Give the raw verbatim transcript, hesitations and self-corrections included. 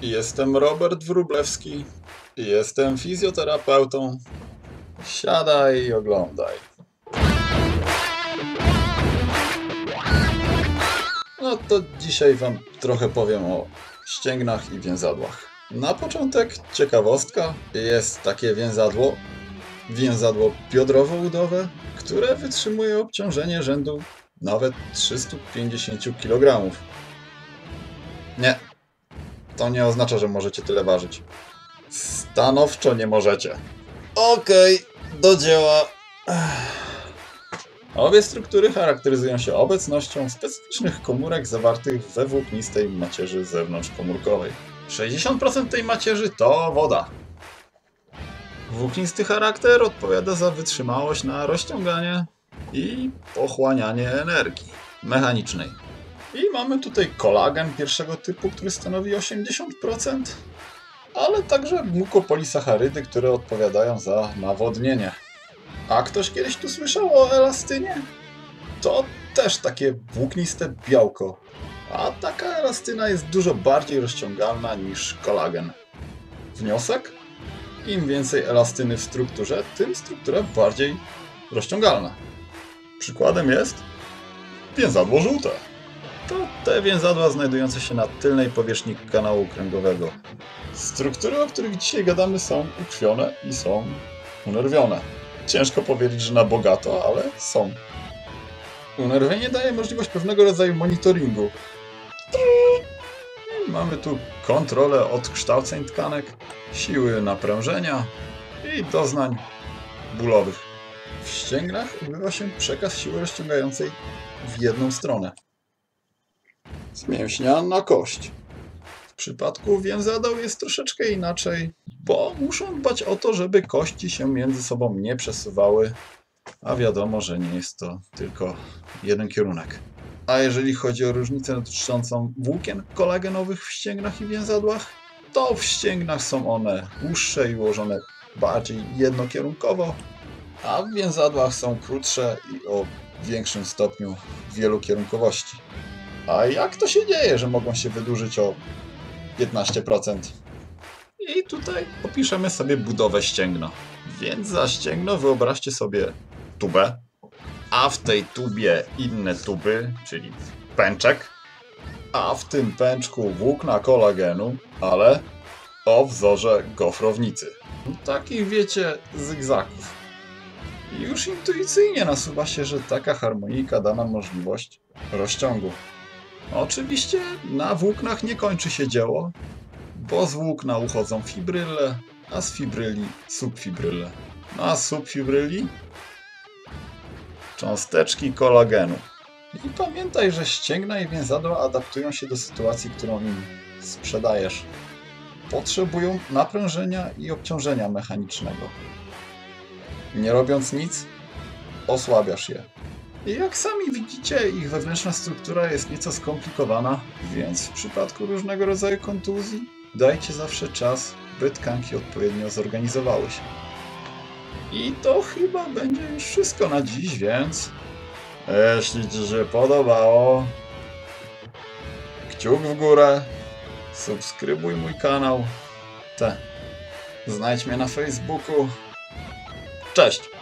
Jestem Robert Wróblewski. Jestem fizjoterapeutą. Siadaj i oglądaj. No to dzisiaj wam trochę powiem o ścięgnach i więzadłach. Na początek ciekawostka. Jest takie więzadło, więzadło biodrowo-udowe, które wytrzymuje obciążenie rzędu nawet trzysta pięćdziesiąt kilogramów. Nie, to nie oznacza, że możecie tyle ważyć. Stanowczo nie możecie. Okej, okay, do dzieła. Obie struktury charakteryzują się obecnością specyficznych komórek zawartych we włóknistej macierzy zewnątrzkomórkowej. sześćdziesiąt procent tej macierzy to woda. Włóknisty charakter odpowiada za wytrzymałość na rozciąganie i pochłanianie energii mechanicznej. I mamy tutaj kolagen pierwszego typu, który stanowi osiemdziesiąt procent, ale także mukopolisacharydy, które odpowiadają za nawodnienie. A ktoś kiedyś tu słyszał o elastynie? To też takie włókniste białko, a taka elastyna jest dużo bardziej rozciągalna niż kolagen. Wniosek? Im więcej elastyny w strukturze, tym struktura bardziej rozciągalna. Przykładem jest więzadło żółte. To te więzadła znajdujące się na tylnej powierzchni kanału kręgowego. Struktury, o których dzisiaj gadamy, są ukrwione i są unerwione. Ciężko powiedzieć, że na bogato, ale są. Unerwienie daje możliwość pewnego rodzaju monitoringu. Mamy tu kontrolę odkształceń tkanek, siły naprężenia i doznań bólowych. W ścięgnach odbywa się przekaz siły rozciągającej w jedną stronę. Z mięśnia na kość. W przypadku więzadeł jest troszeczkę inaczej, bo muszą dbać o to, żeby kości się między sobą nie przesuwały, a wiadomo, że nie jest to tylko jeden kierunek. A jeżeli chodzi o różnicę dotyczącą włókien kolagenowych w ścięgnach i więzadłach, to w ścięgnach są one dłuższe i ułożone bardziej jednokierunkowo, a w więzadłach są krótsze i o większym stopniu wielokierunkowości. A jak to się dzieje, że mogą się wydłużyć o piętnaście procent? I tutaj opiszemy sobie budowę ścięgna. Więc za ścięgno wyobraźcie sobie tubę, a w tej tubie inne tuby, czyli pęczek, a w tym pęczku włókna kolagenu, ale o wzorze gofrownicy. Takich, wiecie, zygzaków. I już intuicyjnie nasuwa się, że taka harmonika da nam możliwość rozciągu. Oczywiście na włóknach nie kończy się dzieło, bo z włókna uchodzą fibryle, a z fibryli subfibryle. No a z subfibryli cząsteczki kolagenu. I pamiętaj, że ścięgna i więzadła adaptują się do sytuacji, którą im sprzedajesz. Potrzebują naprężenia i obciążenia mechanicznego. Nie robiąc nic, osłabiasz je. I jak sami widzicie, ich wewnętrzna struktura jest nieco skomplikowana, więc w przypadku różnego rodzaju kontuzji dajcie zawsze czas, by tkanki odpowiednio zorganizowały się. I to chyba będzie już wszystko na dziś, więc jeśli ci się podobało, kciuk w górę, subskrybuj mój kanał, te, znajdź mnie na Facebooku. Cześć!